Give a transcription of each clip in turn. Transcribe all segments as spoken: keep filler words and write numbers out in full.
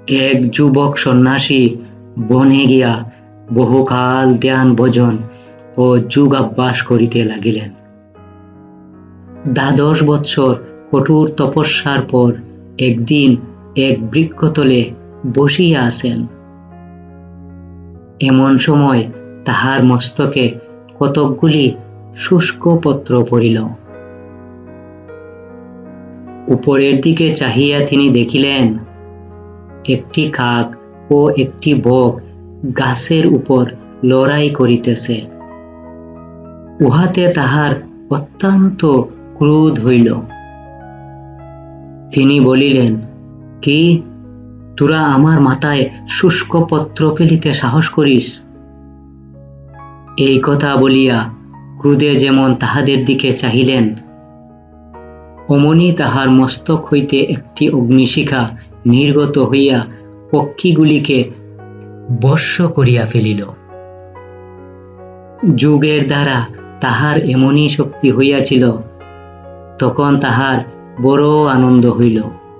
এক যুবক সন্ন্যাসী বনে গিয়া বহুকাল ধ্যান ভজন ও যোগাভ্যাস করিতে লাগিলেন। দ্বাদশ বৎসর কঠোর তপস্যার পর একদিন এক বৃক্ষতলে বসিয়া আছেন। এমন সময় তাহার মস্তকে কতকগুলি শুষ্ক পত্র পড়িল। উপরের দিকে চাহিয়া তিনি দেখিলেন, একটি কাক ও একটি বক গাছের উপর লড়াই করিতেছে। উহাতে তাহার অত্যন্ত ক্রোধ হইল। তিনি বলিলেন, কি, তোরা আমার মাথায় শুষ্ক পত্র ফেলিতে সাহস করিস? এই কথা বলিয়া ক্রোধে যেমন তাহাদের দিকে চাহিলেন, অমনি তাহার মস্তক হইতে একটি অগ্নিশিখা নির্গত হইয়া পক্ষীগুলিকে বর্ষ করিয়া ফেলিল। যোগের দ্বারা তাহার এমনই শক্তি হইয়াছিল, তখন তাহার বড় আনন্দ হইল।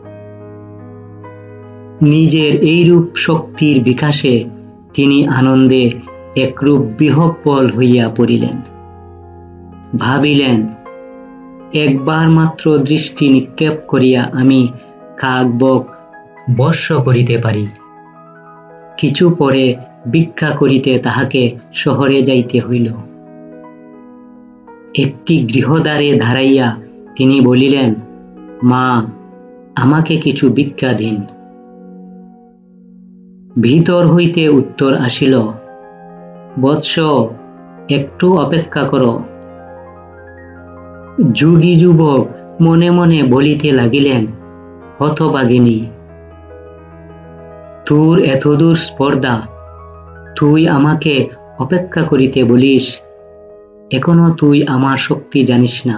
নিজের এইরূপ শক্তির বিকাশে তিনি আনন্দে একরূপ বিহ্বল হইয়া পড়িলেন। ভাবিলেন, একবার মাত্র দৃষ্টি নিক্ষেপ করিয়া আমি কাক বক বর্ষ করিতে পারি। কিছু পরে ভিক্ষা করিতে তাহাকে শহরে যাইতে হইল। একটি গৃহদ্বারে দাঁড়াইয়া তিনি বলিলেন, মা, আমাকে কিছু ভিক্ষা দিন। ভিতর হইতে উত্তর আসিল, বৎস, একটু অপেক্ষা কর। যোগী যুবক মনে মনে বলিতে লাগিলেন, হতভাগিনী, তোর এতদূর স্পর্ধা, তুই আমাকে অপেক্ষা করিতে বলিস, এখনো তুই আমার শক্তি জানিস না।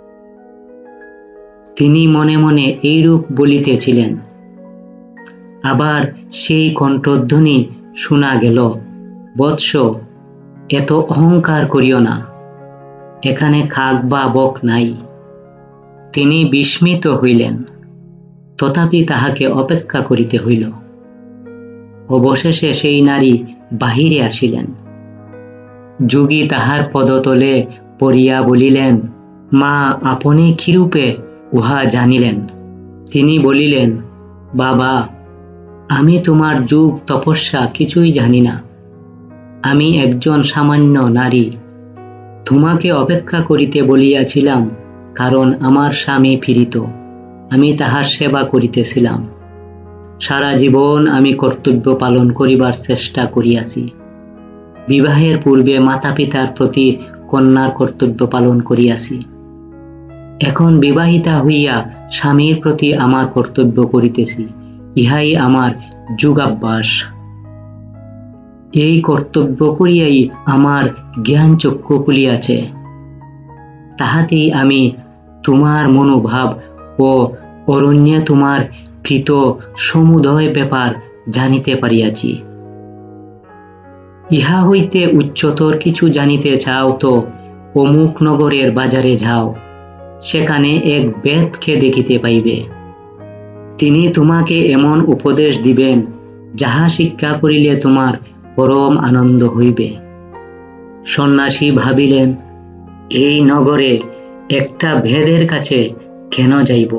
তিনি মনে মনে এইরূপ বলিতেছিলেন। আবার সেই কণ্ঠধ্বনি শোনা গেল, বৎস, এত অহংকার করিও না, এখানে কাক বা বক নাই। তিনি বিস্মিত হইলেন, তথাপি তাহাকে অপেক্ষা করিতে হইল। অবশেষে সেই নারী বাহিরে আসিলেন। যোগী তাহার পদতলে পড়িয়া বলিলেন, মা, আপনি কিরূপে উহা জানিলেন? তিনি বলিলেন, বাবা, আমি তোমার যোগ তপস্যা কিছুই জানি না। আমি একজন সামান্য নারী। তোমাকে অপেক্ষা করিতে বলিয়াছিলাম, কারণ আমার স্বামী ফিরিত, আমি তাহার সেবা করিতেছিলাম। সারা জীবন আমি কর্তব্য পালন করিবার চেষ্টা করিয়াছি। বিবাহের পূর্বে মাতা পিতার প্রতি কন্যার কর্তব্য পালন করিয়াছি। এখন বিবাহিতা হইয়া স্বামীর প্রতি আমার কর্তব্য করিতেছি। ইহাই আমার যোগাভ্যাস। এই কর্তব্য করিয়াই আমার জ্ঞান চক্ষু খুলিয়াছে। তাহাতেই আমি তোমার মনোভাব ও অরণ্যে তোমার কৃত সমুদয় ব্যাপার জানিতে পারিয়াছি। ইহা হইতে উচ্চতর কিছু জানিতে চাও তো অমুক নগরের বাজারে যাও, সেখানে এক বেদকে দেখিতে পাইবে। তিনি তোমাকে এমন উপদেশ দিবেন, যাহা শিক্ষা করিলে তোমার পরম আনন্দ হইবে। সন্ন্যাসী ভাবিলেন, এই নগরে একটা ভেদের কাছে কেন যাইব?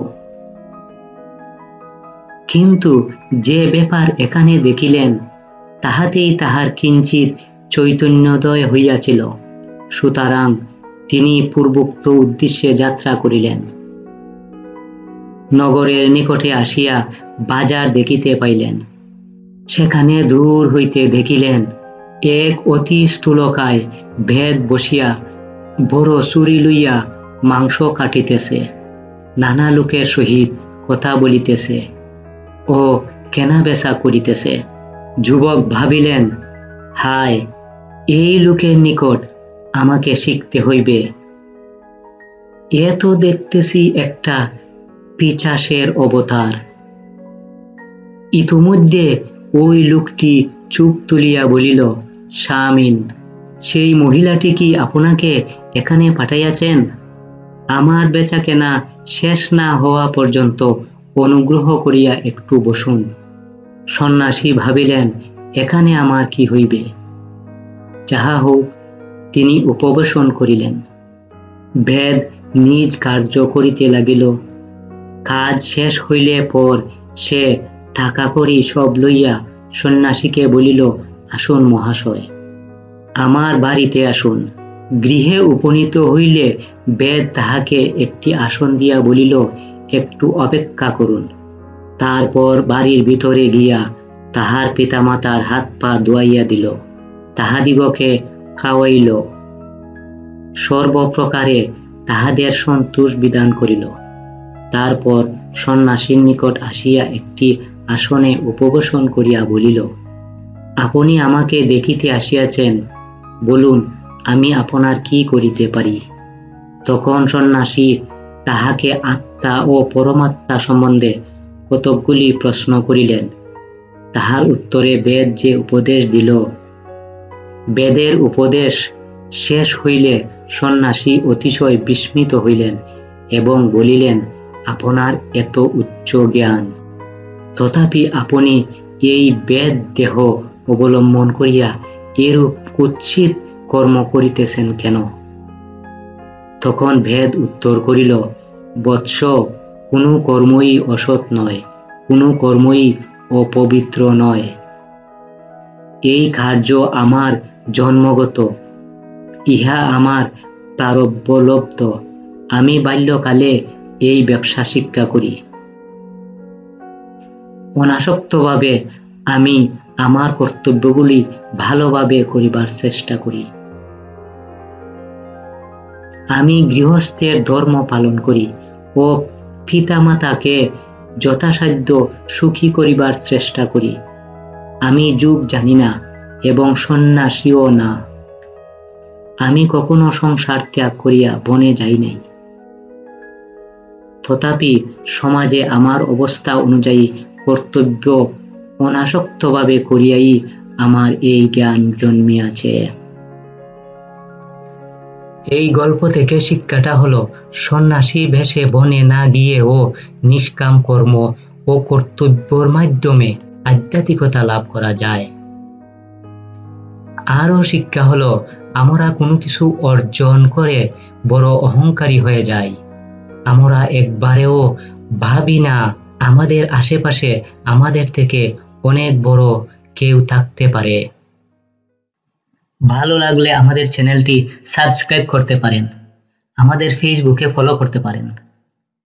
কিন্তু যে ব্যাপার এখানে দেখিলেন, তাহাতেই তাহার কিঞ্চিত চৈতন্যোদয় হইয়াছিল। সুতরাং তিনি পূর্বোক্ত উদ্দেশ্যে যাত্রা করিলেন। নগরের নিকটে আসিয়া বাজার দেখিতে পাইলেন। সেখানে দূর হইতে দেখিলেন, এক অতি স্থূলকায় ভেদ বসিয়া বড় ছুরি লইয়া মাংস কাটিতেছে, নানা লোকের সহিত কথা বলিতেছে ও কেনা বেচা করিতেছে। যুবক ভাবিলেন, হায়, এই লোকের নিকট আমাকে শিখতে হইবে। এ তো দেখতেছি একটা পিশাচের অবতার। ইতিমধ্যে ওই লোকটি চোখ তুলিয়া বলিল, স্বামীন, সেই মহিলাটি কি আপনাকে এখানে পাঠাইয়াছেন? আমার বেচা কেনা শেষ না হওয়া পর্যন্ত অনুগ্রহ করিয়া একটু বসুন। সন্ন্যাসী ভাবিলেন, এখানে আমার কি হইবে? যাহা হোক, তিনি উপবেশন করিলেন। বেদ নিজ কার্য করিতে লাগিল। কাজ শেষ হইলে পর সে টাকা করি সব লইয়া সন্ন্যাসীকে বলিল, আসুন মহাশয়, আমার বাড়িতে আসুন। গৃহে উপনীত হইলে বেদ তাহাকে একটি আসন দিয়া বলিল, একটু অপেক্ষা করুন। তারপর বাড়ির ভিতরে গিয়া তাহার পিতামাতার হাত পা ধুয়াইয়া দিল, তাহাদিগকে খাওয়াইল, সর্বপ্রকারে তাহাদের সন্তোষ বিধান করিল। তারপর সন্ন্যাসীর নিকট আসিয়া একটি আসনে উপবেশন করিয়া বলিল, আপনি আমাকে দেখিতে আসিয়াছেন, বলুন আমি আপনার কি করিতে পারি? তখন সন্ন্যাসী তাহাকে আত্মা ও পরমাত্মা সম্বন্ধে কতকগুলি প্রশ্ন করিলেন। তাহার উত্তরে বেদ যে উপদেশ দিল, বেদের উপদেশ শেষ হইলে সন্ন্যাসী অতিশয় বিস্মিত হইলেন এবং বলিলেন, আপনার এত উচ্চ জ্ঞান, তথাপি আপনি এই বেদ দেহ অবলম্বন করিয়া এরূপ কুৎসিত কর্ম করিতেছেন কেন? তখন বেদ উত্তর করিল, বৎস, কোনো কর্মই অসৎ নয়, কোনো কর্মই অপবিত্র নয়। এই কার্য আমার জন্মগত, ইহা আমার প্রারব্ধলব্ধ। আমি বাল্যকালে এই ব্যবসা শিক্ষা করি। অনাসক্তভাবে আমি আমার কর্তব্যগুলি ভালোভাবে করিবার চেষ্টা করি। আমি গৃহস্থের ধর্ম পালন করি ও পিতামাতাকে যথাসাধ্য সুখী করিবার চেষ্টা করি। আমি যুগ জানি না এবং সন্ন্যাসীও না। আমি কখনো সংসার ত্যাগ করিয়া বনে যাই নাই। তথাপি সমাজে আমার অবস্থা অনুযায়ী কর্তব্য অনাসক্তভাবে করিয়াই আমার এই জ্ঞান জন্মিয়াছে। এই গল্প থেকে শিক্ষাটা হলো, সন্ন্যাসী বেশে বনে না গিয়েও নিষ্কাম কর্ম ও কর্তব্যের মাধ্যমে আধ্যাত্মিকতা লাভ করা যায়। আরও শিক্ষা হলো, আমরা কোনো কিছু অর্জন করে বড় অহংকারী হয়ে যাই। আমরা একবারেও ভাবি না আমাদের আশেপাশে আমাদের থেকে অনেক বড় কেউ থাকতে পারে। ভালো লাগলে আমাদের চ্যানেলটি সাবস্ক্রাইব করতে পারেন, আমাদের ফেসবুকে ফলো করতে পারেন।